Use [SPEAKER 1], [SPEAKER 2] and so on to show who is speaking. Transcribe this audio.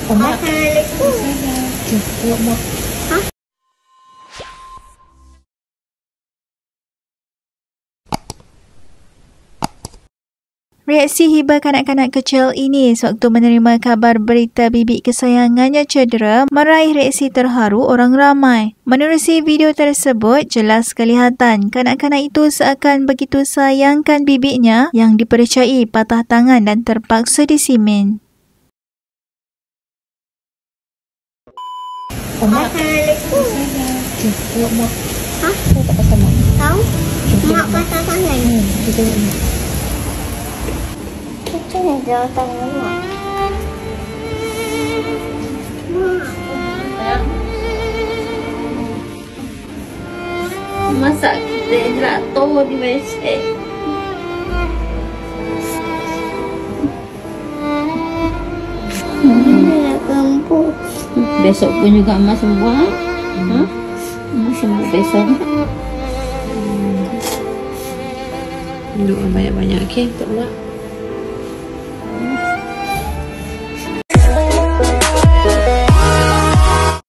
[SPEAKER 1] Reaksi Hibah kanak-kanak kecil ini sewaktu menerima kabar berita bibik kesayangannya cedera meraih reaksi terharu orang ramai. Menerusi video tersebut, jelas kelihatan kanak-kanak itu seakan begitu sayangkan bibiknya yang dipercayai patah tangan dan terpaksa disimen.
[SPEAKER 2] Mak tahu? Mak patah tangan. Macam mana jauh tangan mak?
[SPEAKER 3] Masak kita jatuh di WC.
[SPEAKER 2] Nak kempus.
[SPEAKER 3] Besok pun juga Mas buat. Mas sembuh besok.
[SPEAKER 4] Doa banyak-banyak, okey, untuk Mak.